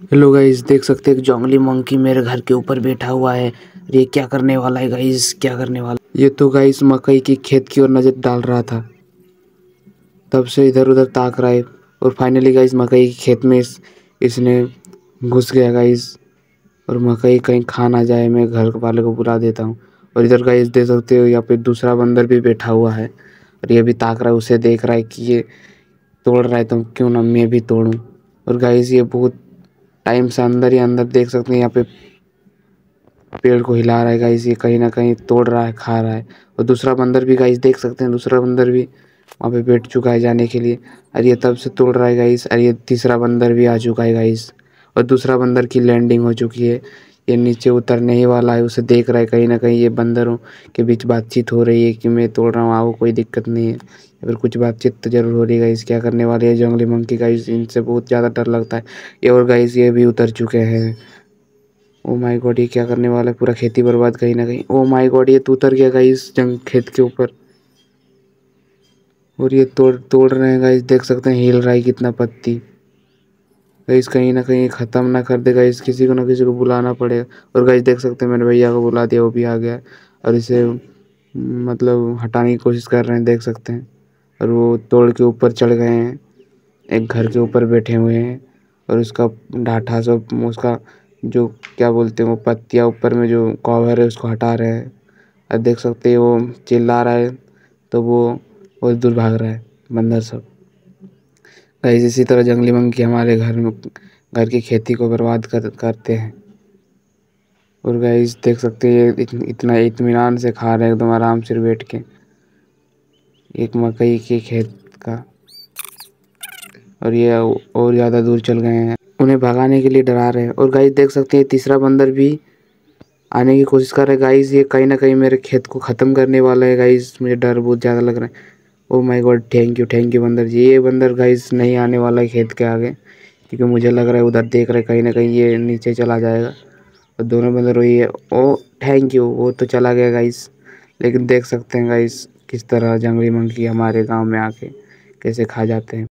Hello guys, देख सकते हैं कि जंगली मंकी मेरे घर के ऊपर बैठा हुआ है। और ये क्या करने वाला है गाइस, क्या करने वाला। ये तो गाइस मकई की खेत की ओर नजर डाल रहा था, तब से इधर उधर ताक रहा है। और फाइनली गाइस मकई की खेत में इसने घुस गया गाइस। और मकई कहीं खा ना जाए, मैं घर वाले को बुला देता हूँ। और इधर गाइस देख सकते हो, यहाँ पे दूसरा बंदर भी बैठा हुआ है और ये भी ताक रहा है, उसे देख रहा है कि ये तोड़ रहा है तो क्यों ना मैं भी तोड़ूं। और गाइस ये बहुत टाइम से अंदर ही अंदर देख सकते हैं, यहाँ पे पेड़ को हिला रहा है गाइस। ये कहीं ना कहीं तोड़ रहा है, खा रहा है। और दूसरा बंदर भी गाइस देख सकते हैं, दूसरा बंदर भी वहाँ पे बैठ चुका है जाने के लिए। और ये तब से तोड़ रहा है गाइस। और ये तीसरा बंदर भी आ चुका है गाइस। और दूसरा बंदर की लैंडिंग हो चुकी है, ये नीचे उतरने ही वाला है, उसे देख रहा है। कहीं ना कहीं ये बंदरों के बीच बातचीत हो रही है कि मैं तोड़ रहा हूँ, आओ कोई दिक्कत नहीं है। या फिर कुछ बातचीत तो जरूर हो रही है गाइस। क्या करने वाले हैं जंगली मंकी गाइस, इनसे बहुत ज़्यादा डर लगता है ये। और गाइस ये भी उतर चुके हैं। ओ माय गॉड, ये क्या करने वाला है, पूरा खेती बर्बाद कहीं ना कहीं। ओ माय गॉड, ये तो उतर गया गाइस जंग खेत के ऊपर। और ये तोड़ तोड़ रहे हैं गाइस, देख सकते हैं हिल रहा है कितना पत्ती। गाइस कहीं ना कहीं ख़त्म ना कर दे गाइस, किसी को ना किसी को बुलाना पड़ेगा। और गाइस देख सकते हैं मैंने भैया को बुला दिया, वो भी आ गया। और इसे मतलब हटाने की कोशिश कर रहे हैं, देख सकते हैं। और वो तोड़ के ऊपर चढ़ गए हैं, एक घर के ऊपर बैठे हुए हैं। और उसका डाठा सब, उसका जो क्या बोलते हैं वो पत्तियाँ ऊपर में जो कवर है उसको हटा रहे हैं। और देख सकते हैं वो चिल्ला रहा है, तो वो बहुत दूर भाग रहा है बंदर सब। गाइस इसी तरह जंगली मंकी हमारे घर की खेती को बर्बाद करते हैं। और गाइस देख सकते हैं ये इतना इत्मीनान से खा रहे हैं एकदम आराम से बैठ के, एक मकई के खेत का। और ये और ज़्यादा दूर चल गए हैं, उन्हें भगाने के लिए डरा रहे हैं। और गाइस देख सकते हैं तीसरा बंदर भी आने की कोशिश कर रहा है गाइस। ये कहीं ना कहीं मेरे खेत को ख़त्म करने वाला है गाइस, मुझे डर बहुत ज़्यादा लग रहा है। Oh my God, thank you बंदर जी। ये बंदर गाइस नहीं आने वाला है खेत के आगे, क्योंकि मुझे लग रहा है उधर देख रहे कहीं ना कहीं ये नीचे चला जाएगा। और दोनों बंदर वही है। ओ थैंक यू, वो तो चला गया गाइस। लेकिन देख सकते हैं गाइस किस तरह जंगली मंकी हमारे गाँव में आके कैसे खा जाते हैं।